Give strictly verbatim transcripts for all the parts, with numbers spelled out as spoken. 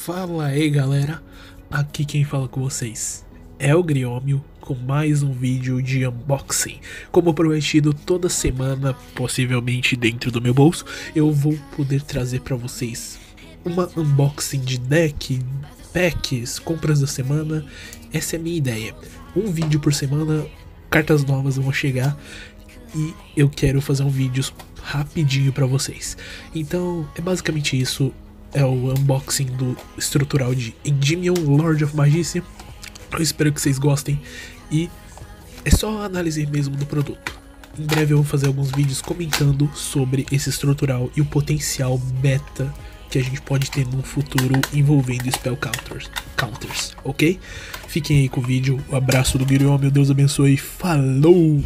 Fala aí galera, aqui quem fala com vocês é o Griômio com mais um vídeo de unboxing. Como prometido, toda semana, possivelmente dentro do meu bolso, eu vou poder trazer para vocês uma unboxing de deck, packs, compras da semana. Essa é a minha ideia, um vídeo por semana, cartas novas vão chegar e eu quero fazer um vídeo rapidinho para vocês. Então é basicamente isso. É o unboxing do estrutural de Endymion Lord of Magicia. Eu espero que vocês gostem e é só análise mesmo do produto. Em breve eu vou fazer alguns vídeos comentando sobre esse estrutural e o potencial beta que a gente pode ter no futuro envolvendo spell counters, counters, ok? Fiquem aí com o vídeo, o abraço do Griômio, Deus abençoe, falou!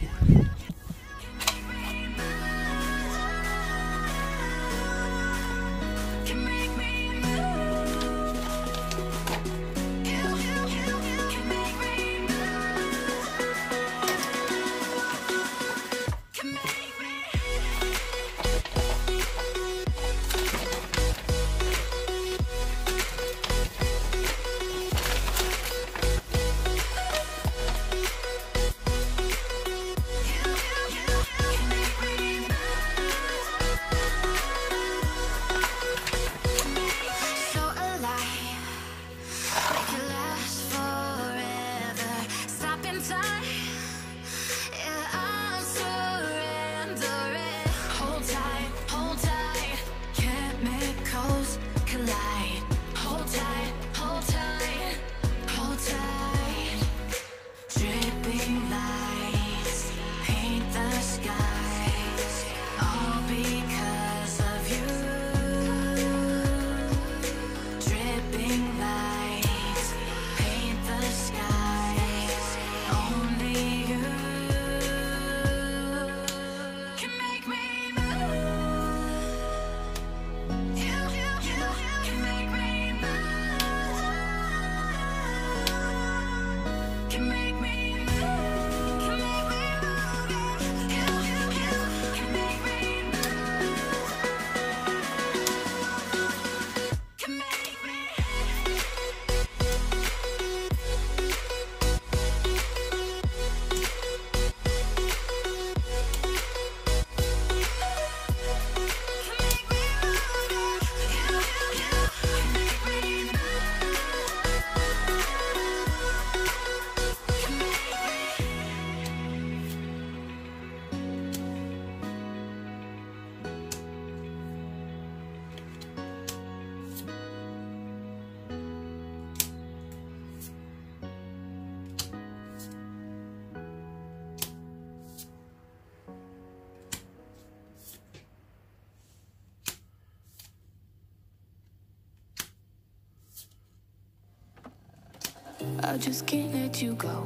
I just can't let you go.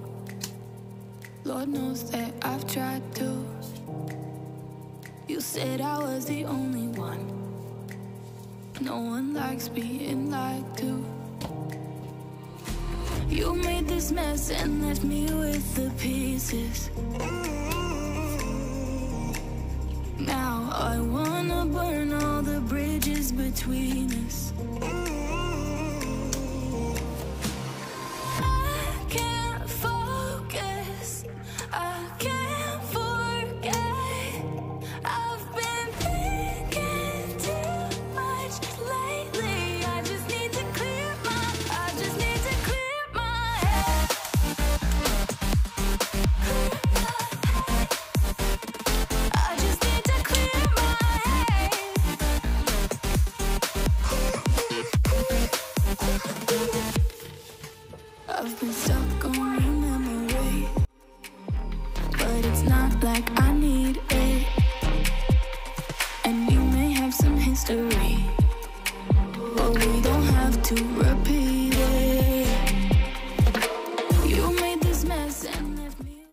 Lord knows that I've tried to. You said I was the only one. No one likes being lied to. You made this mess and left me with the pieces. Now I wanna burn all the bridges between